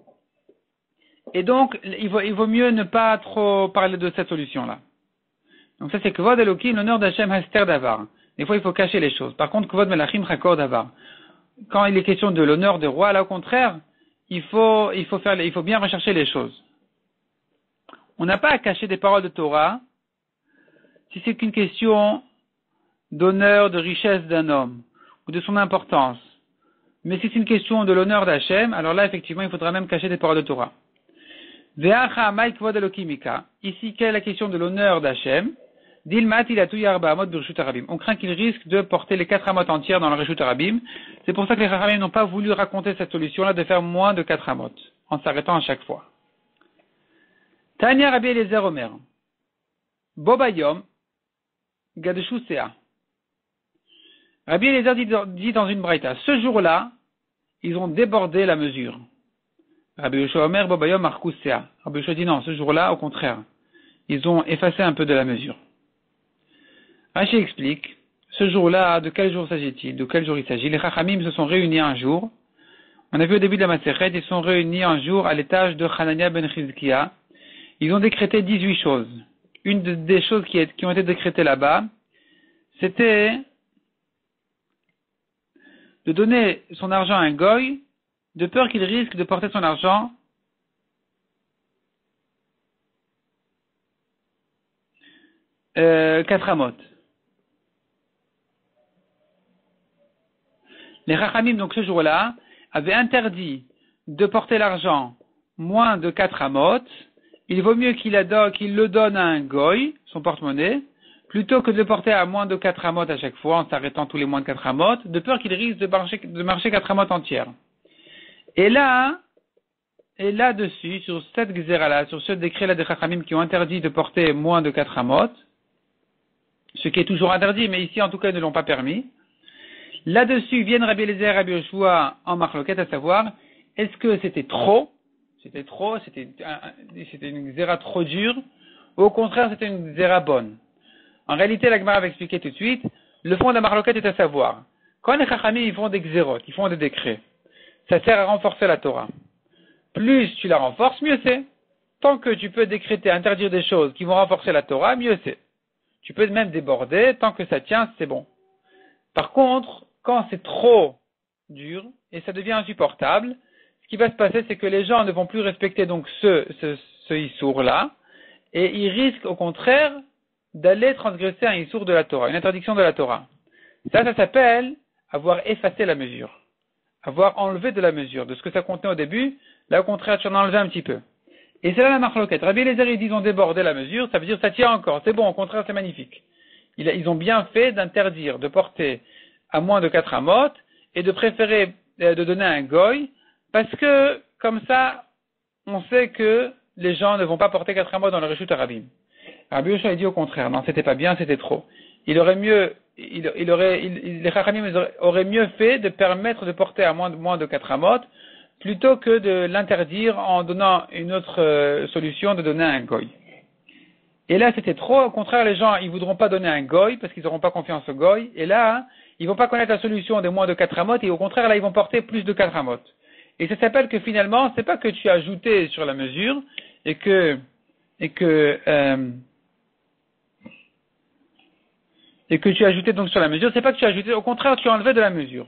et donc il vaut mieux ne pas trop parler de cette solution-là. Donc ça c'est Kvod Elokim, l'honneur d'Hachem Haster Davar. Des fois il faut cacher les choses. Par contre Kvod Melachim Chakor Davar. Quand il est question de l'honneur des rois, là au contraire, il faut bien rechercher les choses. On n'a pas à cacher des paroles de Torah si c'est qu'une question d'honneur, de richesse d'un homme, ou de son importance. Mais si c'est une question de l'honneur d'Hachem, alors là, effectivement, il faudra même cacher des paroles de Torah. Ici, quelle est la question de l'honneur d'Hachem? On craint qu'il risque de porter les 4 amot entières dans le Reshut Arabim. C'est pour ça que les Chachamim n'ont pas voulu raconter cette solution-là de faire moins de 4 amot, en s'arrêtant à chaque fois. Tanya Rabbi Eliezer Omer. Bobayom, Gadeshu Sea. Rabbi Eliezer dit dans une braïta, ce jour-là, ils ont débordé la mesure. Rabbi Yoshua Omer, Bobayom, Markus Sea. Rabbi Yoshua dit non, ce jour-là, au contraire, ils ont effacé un peu de la mesure. Rashi explique, ce jour-là, de quel jour s'agit-il? De quel jour il s'agit? Les Chachamim se sont réunis un jour. On a vu au début de la Masechet, ils sont réunis un jour à l'étage de Hanania ben Chizkiya. Ils ont décrété 18 choses. Une des choses qui ont été décrétées là-bas, c'était de donner son argent à un goy, de peur qu'il risque de porter son argent quatre amot. Les Chachamim, donc ce jour-là, avaient interdit de porter l'argent moins de 4 amot. Il vaut mieux qu'il le donne à un goy, son porte-monnaie, plutôt que de le porter à moins de 4 amot à chaque fois, en s'arrêtant tous les moins de 4 amot, de peur qu'il risque de marcher 4 amot entières. Et là-dessus, sur cette gzera-là, sur ce décret-là des Chachamim qui ont interdit de porter moins de 4 amot, ce qui est toujours interdit, mais ici en tout cas ils ne l'ont pas permis, là-dessus viennent Rabbi Eliezer et Rabbi Yoshua en marloquette, à savoir, est-ce que c'était trop, c'était une gzera trop dure, ou au contraire c'était une gzera bonne. En réalité, la Gemara va expliquer tout de suite, le fond de la marloquette est à savoir, quand les Chachamim ils font des gzerot, ils font des décrets, ça sert à renforcer la Torah. Plus tu la renforces, mieux c'est. tant que tu peux décréter, interdire des choses qui vont renforcer la Torah, mieux c'est. Tu peux même déborder, tant que ça tient, c'est bon. Par contre, quand c'est trop dur et ça devient insupportable, ce qui va se passer, c'est que les gens ne vont plus respecter donc ce issour-là, et ils risquent au contraire d'aller transgresser un issour de la Torah, une interdiction de la Torah. Ça s'appelle avoir effacé la mesure, avoir enlevé de la mesure, de ce que ça contenait au début, là au contraire tu en as enlevé un petit peu. Et c'est là la marloquette. Rabbi Eliezer, ils ont débordé la mesure, ça veut dire ça tient encore, c'est bon, au contraire c'est magnifique. Ils ont bien fait d'interdire, de porter à moins de 4 amot, et de préférer de donner un goy, parce que comme ça, on sait que les gens ne vont pas porter 4 amot dans le Reshut Arabim. Rabbi Yoshua a dit au contraire, non, c'était pas bien, c'était trop. Les Chachamim auraient mieux fait de permettre de porter à moins de 4 amot, plutôt que de l'interdire en donnant une autre solution de donner un goy. Et là, c'était trop. Au contraire, les gens, ils voudront pas donner un goy parce qu'ils n'auront pas confiance au goy. Et là, ils vont pas connaître la solution des moins de 4 amot et au contraire, là, ils vont porter plus de 4 amot. Et ça s'appelle que finalement, c'est pas que tu as ajouté sur la mesure et que tu as ajouté donc sur la mesure, c'est pas que tu as ajouté, au contraire, tu as enlevé de la mesure.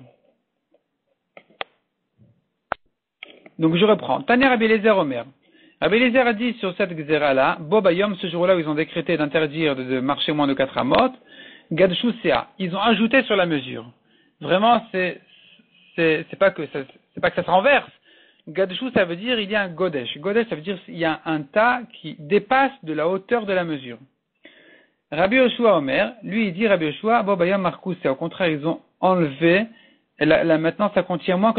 Donc je reprends. Tania Rabbi Eliezer Omer. Rabbi Eliezer a dit sur cette gzera-là, Bobayom, ce jour-là où ils ont décrété d'interdire de marcher moins de 4 amot, Gadshu Sea. Ils ont ajouté sur la mesure. Vraiment, c'est pas que ça se renverse. Gadshu, ça veut dire il y a un godesh. Godesh, ça veut dire il y a un tas qui dépasse de la hauteur de la mesure. Rabbi Yoshua Omer, lui, il dit Rabbi Yoshua, Bobayom Marcus, au contraire, ils ont enlevé. Et là, maintenant, ça contient moins que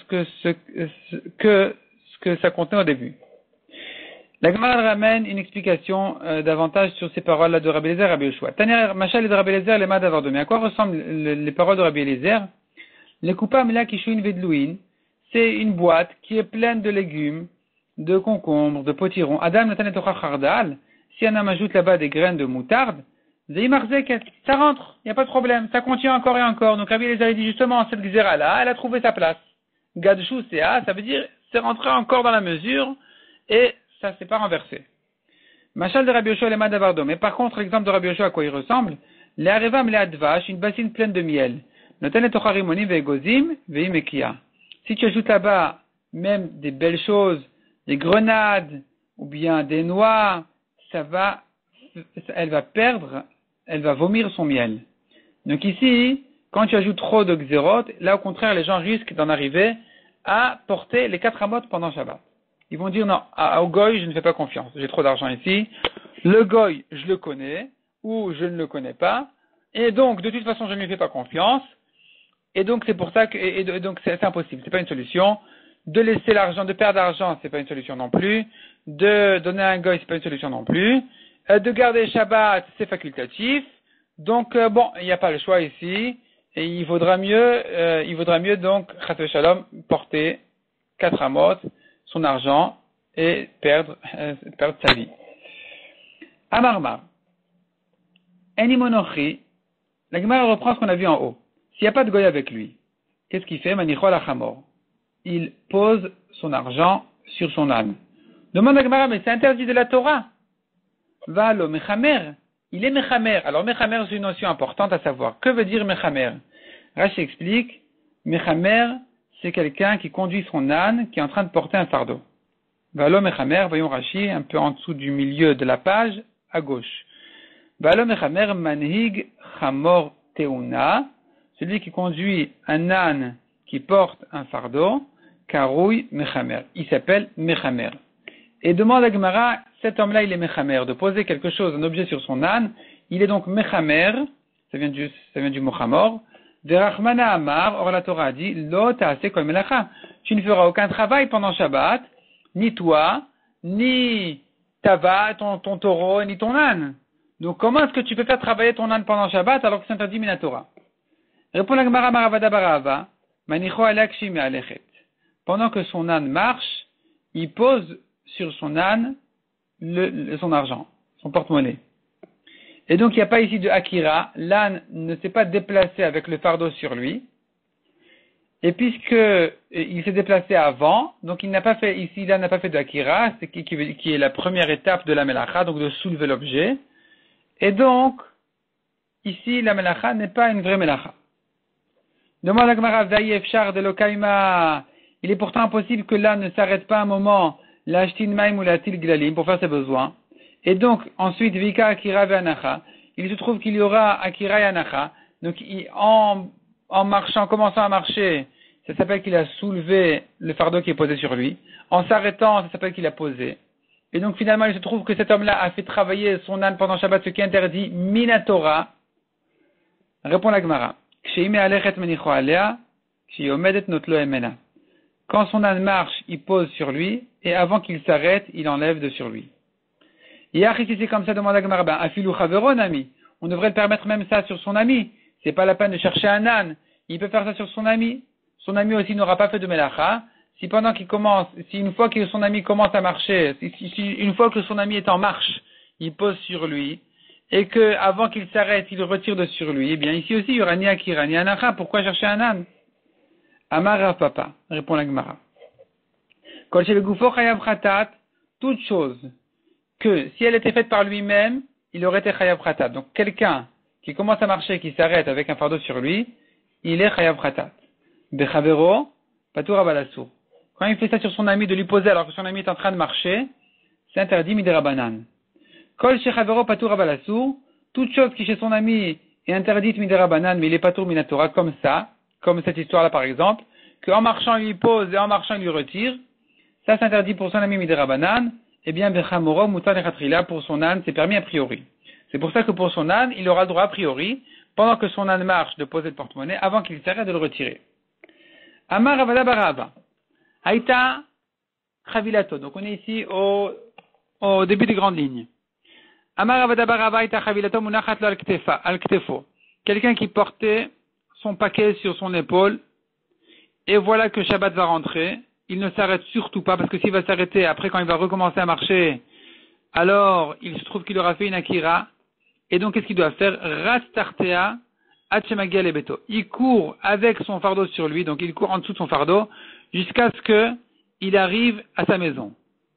ce que ça contenait au début. La Gemara ramène une explication davantage sur ces paroles-là de Rabbi Eliezer et Rabbi Yoshua. Tania Machal et de Rabbi Eliezer, les mains d'avoir donné. À quoi ressemblent les paroles de Rabbi Eliezer? Les coupam là kishuin vedlouin, c'est une boîte qui est pleine de légumes, de concombres, de potirons. Adam natan etocha chardal, si un homme ajoute là-bas des graines de moutarde, ça rentre, il n'y a pas de problème, ça contient encore et encore. Donc Rabbi Eliezer dit justement, cette gzera-là, elle a trouvé sa place. Gadshu Sea, ça veut dire, c'est rentré encore dans la mesure, et ça s'est pas renversé. Machal de Rabbi Yoshua lema davardo. Mais par contre, l'exemple de Rabbi Yoshua, à quoi il ressemble? Les arevam le advash, une bassine pleine de miel. Noten tocharimoni ve'egozim ve'imekia. Si tu ajoutes là-bas même des belles choses, des grenades, ou bien des noix, elle va vomir son miel. Donc ici, quand tu ajoutes trop de xérot, là au contraire, les gens risquent d'en arriver à porter les 4 amot pendant Shabbat. Ils vont dire non, au goy, je ne fais pas confiance. J'ai trop d'argent ici. Le goy, je le connais, ou je ne le connais pas. Et donc, de toute façon, je ne lui fais pas confiance. Et donc, c'est pour ça que, donc, c'est impossible. C'est pas une solution. De laisser l'argent, de perdre l'argent, c'est pas une solution non plus. De donner un goy, c'est pas une solution non plus. De garder Shabbat, c'est facultatif. Donc, bon, il n'y a pas le choix ici. Et il vaudra mieux donc, Chas Shalom, porter 4 amot, son argent, et perdre sa vie. Amarma. Enimonochi. La Gemara reprend ce qu'on a vu en haut. S'il n'y a pas de goy avec lui, qu'est-ce qu'il fait? Manichol achamor. Il pose son argent sur son âne. Demande à Gemara, mais c'est interdit de la Torah. Va lo mechamer. Il est mechamer. Alors mechamer, c'est une notion importante à savoir. Que veut dire mechamer? Rashi explique, mechamer, c'est quelqu'un qui conduit son âne, qui est en train de porter un fardeau. Valo mechamer, voyons Rashi, un peu en dessous du milieu de la page, à gauche. Valo mechamer manhig chamor teuna, celui qui conduit un âne qui porte un fardeau, karoui mechamer. Il s'appelle mechamer. Et demande à Gemara, cet homme-là, il est mechamer, de poser quelque chose, un objet sur son âne, il est donc mechamer, ça vient du mot chamor. Verachmana Amar, or la Torah a dit, Lo ta'aseh kol melacha. Tu ne feras aucun travail pendant Shabbat, ni toi, ni ta vache, ton taureau, ni ton âne. Donc comment est-ce que tu peux faire travailler ton âne pendant Shabbat alors que c'est interdit mina Torah? Répond la Gemara Maravada Barava, Manicho alakshi me alechet. Pendant que son âne marche, il pose sur son âne son argent, son porte-monnaie. Et donc, il n'y a pas ici de Akira. L'âne ne s'est pas déplacé avec le fardeau sur lui. Et puisque il s'est déplacé avant, donc il n'a pas fait, ici, là, n'a pas fait de Akira, c'est qui est la première étape de la Melacha, donc de soulever l'objet. Et donc, ici, la Melacha n'est pas une vraie Melacha. Demande à Gemara, V'daï efshar de l'okaima. Il est pourtant impossible que l'âne ne s'arrête pas un moment, l'ashtin maim ou la til glalim, pour faire ses besoins. Et donc, ensuite, Vika Akira Ve'anacha. Il se trouve qu'il y aura Akira et Anacha. Donc, en marchant, en commençant à marcher, ça s'appelle qu'il a soulevé le fardeau qui est posé sur lui. En s'arrêtant, ça s'appelle qu'il a posé. Et donc, finalement, il se trouve que cet homme-là a fait travailler son âne pendant Shabbat, ce qui est interdit, Minatora. Répond la Gemara. Quand son âne marche, il pose sur lui, et avant qu'il s'arrête, il enlève de sur lui. Hier, si c'est comme ça, demande la Gemara, afilu chaveron, ami. On devrait le permettre même ça sur son ami. C'est pas la peine de chercher un âne. Il peut faire ça sur son ami. Son ami aussi n'aura pas fait de melacha. Si pendant qu'il commence, si une fois que son ami commence à marcher, si une fois que son ami est en marche, il pose sur lui, et que avant qu'il s'arrête, il retire de sur lui, eh bien ici aussi il y aura ni akira ni anacha. Pourquoi chercher un âne? Amar papa, répond la Gemara. Kol shebegufo chayav chatat, toute chose que si elle était faite par lui-même, il aurait été chayav chatat. Donc quelqu'un qui commence à marcher, qui s'arrête avec un fardeau sur lui, il est chayav chatat. Bechavero, patur abalasour. Quand il fait ça sur son ami, de lui poser alors que son ami est en train de marcher, c'est interdit miderabanan. Kol shechavero patur abalasour, toute chose qui chez son ami est interdite miderabanan, mais il est patur minatora, comme ça, comme cette histoire-là par exemple, qu'en marchant il lui pose et en marchant il lui retire, ça c'est interdit pour son ami miderabanan, eh bien bechamoro mutar lechatrila, pour son âne c'est permis a priori. C'est pour ça que pour son âne, il aura le droit a priori, pendant que son âne marche, de poser le porte-monnaie, avant qu'il s'arrête de le retirer. Amar Avada Barava. Aïta Chavilato. Donc on est ici au début des grandes lignes. Amar Avada Barava Aïta Chavilato Munachat al Ktefo. Quelqu'un qui portait son paquet sur son épaule, et voilà que Shabbat va rentrer. Il ne s'arrête surtout pas, parce que s'il va s'arrêter après quand il va recommencer à marcher, alors il se trouve qu'il aura fait une akira. Et donc qu'est-ce qu'il doit faire? Rastartea Hachemagia lebeto. Il court avec son fardeau sur lui, donc il court en dessous de son fardeau, jusqu'à ce que il arrive à sa maison.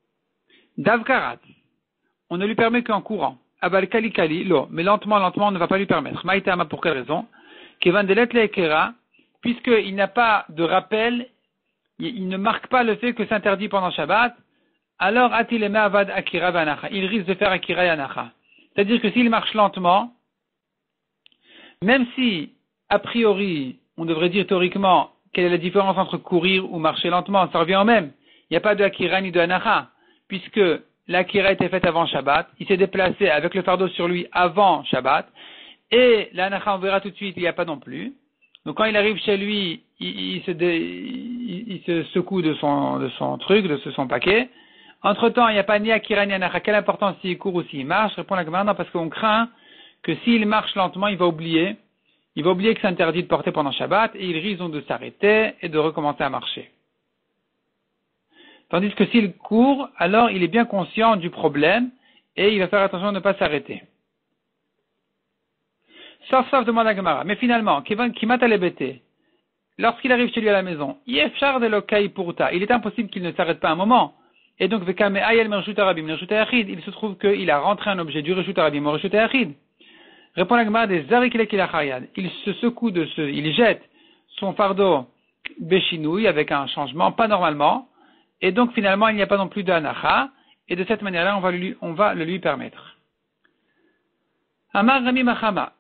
Davkarat. On ne lui permet qu'en courant. Abal kali kali, lo. Mais lentement, on ne va pas lui permettre. Maïtama, pour quelle raison? Kevan delet leekera, puisqu'il n'a pas de rappel, il ne marque pas le fait que c'est interdit pendant Shabbat, alors atileme avad akira vanacha. Il risque de faire akira et anacha. C'est-à-dire que s'il marche lentement, même si, a priori, on devrait dire théoriquement, quelle est la différence entre courir ou marcher lentement, ça revient au même. Il n'y a pas de akira ni de anacha, puisque l'akira était faite avant Shabbat, il s'est déplacé avec le fardeau sur lui avant Shabbat, et l'anacha, on verra tout de suite, il n'y a pas non plus. Donc quand il arrive chez lui, il se secoue de son truc, de son paquet. Entre-temps, il n'y a pas ni akira ni anacha. Quelle importance s'il court ou s'il marche? Répond la Gemara, non, parce qu'on craint que s'il marche lentement, il va oublier que c'est interdit de porter pendant Shabbat, et il risque donc de s'arrêter et de recommencer à marcher. Tandis que s'il court, alors il est bien conscient du problème, et il va faire attention à ne pas s'arrêter. Sauf, demande la Gemara. Mais finalement, lorsqu'il arrive chez lui à la maison, il est impossible qu'il ne s'arrête pas un moment. Et donc, il se trouve qu'il a rentré un objet du Reshut Arabim au Reshut Yachid. Répond la Gemara des Zarikilekilachayad. Il se secoue il jette son fardeau Beshinouille avec un changement, pas normalement. Et donc, finalement, il n'y a pas non plus d'anacha. Et de cette manière-là, on va le lui permettre. Amar Rami Machama.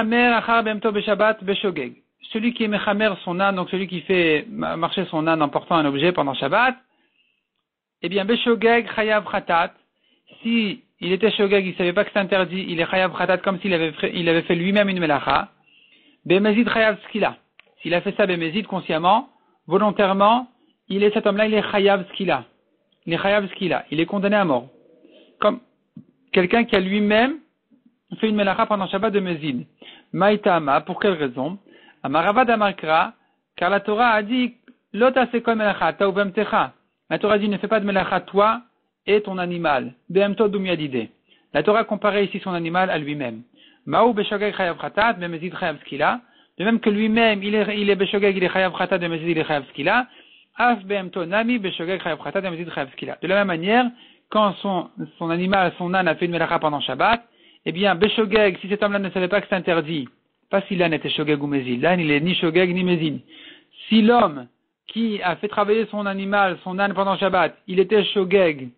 Celui qui est mechamer son âne, donc celui qui fait marcher son âne en portant un objet pendant Shabbat, eh bien, Beshogeg chayav khatat, si il était shogeg, il savait pas que c'est interdit, il est chayav khatat comme s'il avait fait lui-même une melacha. Bemezid chayav skila. S'il a fait ça bemezid consciemment, volontairement, cet homme-là, il est chayav skila. Il est chayav skila. Il est condamné à mort. Comme quelqu'un qui a lui-même fait une melacha pendant Shabbat de mezid. Maïtama, pour quelle raison? Amaravad amarkra, car la Torah a dit, lota sekol melacha, tauvemtecha. La Torah dit, ne fais pas de melacha toi et ton animal. Behemto dumyadide. La Torah comparait ici son animal à lui-même. Maou beshogeg chayav khatat, bemezid chayav skila. de même que lui-même, il est beshogeg, il est chayav khatat de mezid, il est chayav skila, af behemto nami beshogeg chayav khatat de mezid chayav skila. De la même manière, quand son animal, son âne a fait une melacha pendant Shabbat, eh bien, beshogeg, si cet homme-là ne savait pas que c'est interdit, pas si l'âne était shogeg ou mezid, l'âne il est ni shogeg ni mezid. Si l'homme qui a fait travailler son animal, son âne pendant Shabbat, il était shogeg,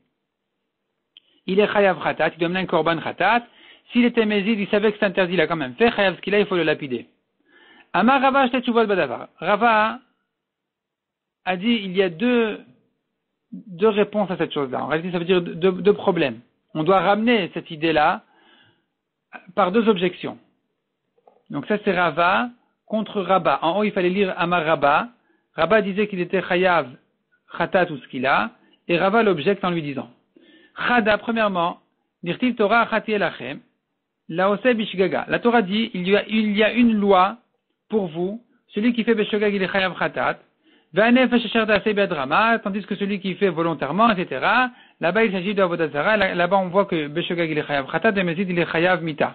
il est chayav khatat, il doit mener un korban khatat. S'il était mezid, il savait que c'est interdit, il a quand même fait chayav skila, il faut le lapider. Amar Rava shte tshuvot badavar. Rava a dit il y a deux réponses à cette chose-là. En réalité, ça veut dire deux problèmes. On doit ramener cette idée-là par deux objections. Donc ça, c'est Rava contre Rabba. En haut, il fallait lire Amar Rabba. Rabba disait qu'il était chayav khatat ou skila, et Rava l'objecte en lui disant Chada, premièrement, dirtil Torah chati elachem, laose bishgaga. La Torah dit il y a une loi pour vous, celui qui fait beshogag il est chayav khatat, v'anefesh asher ta'aseh be'adrama, tandis que celui qui fait volontairement, etc. Là-bas, il s'agit de avodat zara. Là-bas, on voit que beshogag il est chayav khatat, et mezid il est chayav mita.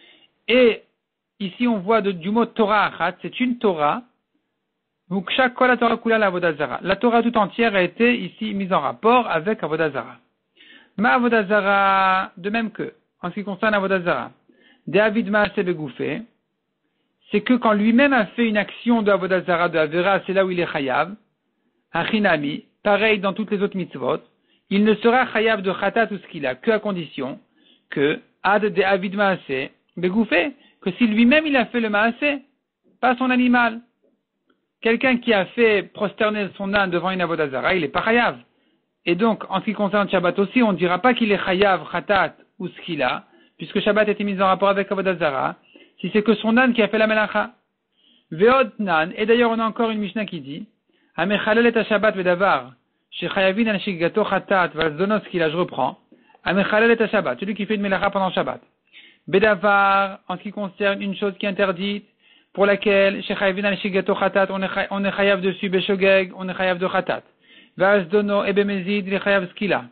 Et ici, on voit du mot Torah achat, c'est une Torah. Donc, chaque la Torah kula la avodat zara. La Torah tout entière a été ici mise en rapport avec avodat zara. Ma avodat zara, de même que, en ce qui concerne avodat zara, David ma'aseh begoufé, c'est que quand lui-même a fait une action de avodat zara, de avera, c'est là où il est chayav, achinami, pareil dans toutes les autres mitzvot, il ne sera chayav de khatat ou skila que à condition que ad de David ma'aseh begoufé, que si lui-même il a fait le ma'aseh, pas son animal. Quelqu'un qui a fait prosterner son âne devant une avodat zara, il est pas chayav. Et donc, en ce qui concerne Shabbat aussi, on ne dira pas qu'il est chayav, khatat ou skila, puisque Shabbat était mis en rapport avec avodat zara, si c'est que son âne qui a fait la melacha. Ve'od nan, et d'ailleurs on a encore une Mishnah qui dit, Amechalel et Shabbat vedavar, chez chayavin anshigato khatat valzonos skila, je reprends, Amechalel et Shabbat, celui qui fait une melacha pendant Shabbat. Bedavar, en ce qui concerne une chose qui est interdite, pour laquelle, chez chayavin anshigato khatat, on est chayav dessus, beshogeg, on est chayav de khatat. Vazdono ebemezid il chayav skila.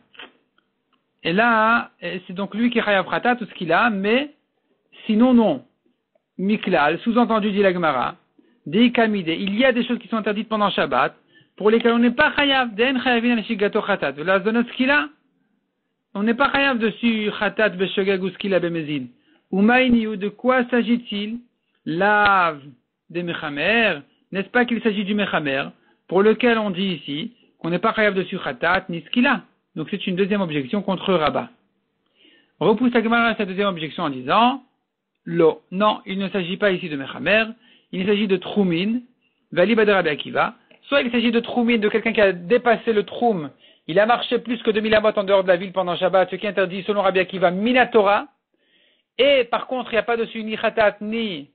Et là, c'est donc lui qui est chayav khatat ou skila, mais sinon non. Miklal, sous-entendu dit la Gemara, De'ikamide, il y a des choses qui sont interdites pendant Shabbat, pour lesquelles on n'est pas chayav, den chayavin al-shigato khatat. Vazdono skila, on n'est pas chayav dessus khatat beshogeg ou skila bemezid. Umaïni, de quoi s'agit-il? Lave des mechamer, n'est-ce pas qu'il s'agit du mechamer, pour lequel on dit ici, qu'on n'est pas chayav dessus khatat ni skila. Donc c'est une deuxième objection contre Rabba. Repousse la Gemara à sa deuxième objection en disant Lo, non, il ne s'agit pas ici de mechamer, il s'agit de troumin, valib de Rabbi Akiva. Soit il s'agit de troumin, de quelqu'un qui a dépassé le troum, il a marché plus que 2000 amot en dehors de la ville pendant Shabbat, ce qui est interdit selon Rabbi Akiva, minatora, et par contre il n'y a pas dessus ni khatat ni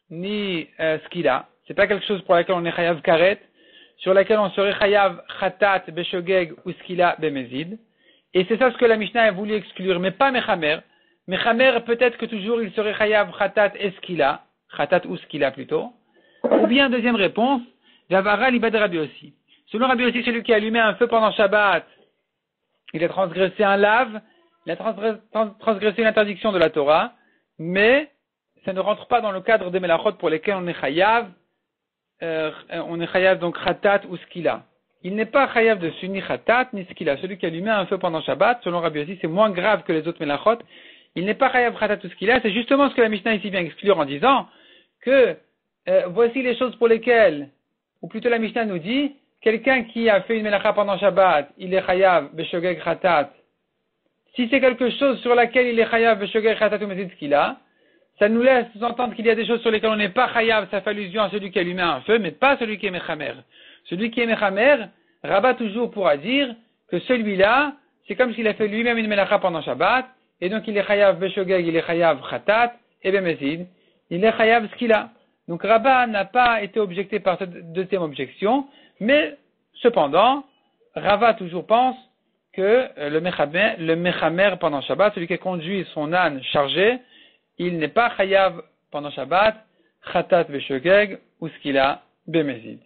skila. C'est pas quelque chose pour laquelle on est chayav karet, sur laquelle on serait chayav khatat beshogeg ou skila bemezid. Et c'est ça ce que la Mishnah a voulu exclure, mais pas mechamer. Mechamer, peut-être que toujours il serait chayav khatat et skila, khatat ou skila plutôt. Ou bien, deuxième réponse, Javara libad Rabbi aussi. Selon Rabbi aussi, celui qui a allumé un feu pendant Shabbat, il a transgressé un lave, il a transgressé une interdiction de la Torah, mais ça ne rentre pas dans le cadre des melachot pour lesquels on est chayav donc khatat ou skila. Il n'est pas chayav dessus ni khatat ni skila. Celui qui a allumé un feu pendant Shabbat, selon Rabbi Yossi, c'est moins grave que les autres melachot. Il n'est pas chayav khatat ou skila. C'est justement ce que la Mishnah ici vient exclure en disant que voici les choses pour lesquelles, ou plutôt la Mishnah nous dit, quelqu'un qui a fait une melacha pendant Shabbat, il est chayav beshogeg khatat. Si c'est quelque chose sur laquelle il est chayav beshogeg khatat ou mezid skila, ça nous laisse entendre qu'il y a des choses sur lesquelles on n'est pas chayav, ça fait allusion à celui qui a allumé un feu, mais pas celui qui est mechamer. Celui qui est mechamer, Rabat toujours pourra dire que celui-là, c'est comme s'il a fait lui-même une melacha pendant Shabbat, et donc il est chayav beshogeg, il est chayav khatat, et bemezid, il est chayav skila. Donc Rabat n'a pas été objecté par cette deuxième objection, mais cependant, Rava toujours pense que le mechamer pendant Shabbat, celui qui a conduit son âne chargé, il n'est pas chayav pendant Shabbat, khatat beshogeg ou skila bemezid.